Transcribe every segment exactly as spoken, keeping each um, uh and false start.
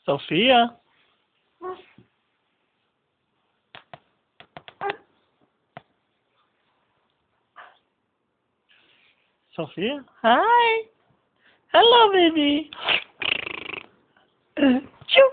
Sophia? Sophia? Hi. Hello, baby. Uh, choo.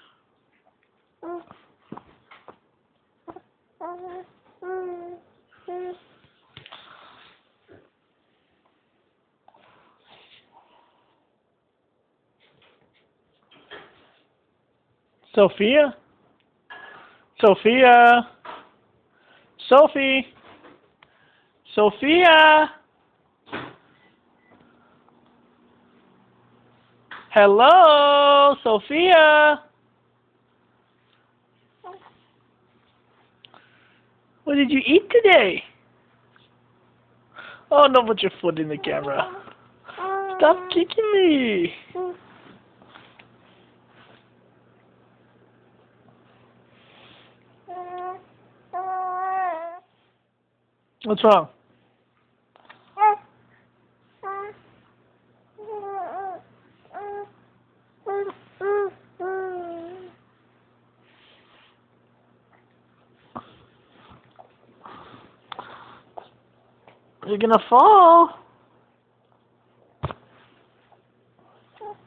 Sophia? Sophia? Sophie? Sophia? Hello, Sophia? What did you eat today? Oh, don't put your foot in the camera. Stop kicking me. What's wrong? You're gonna fall.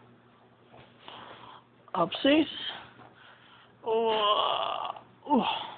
Upsies. Oh.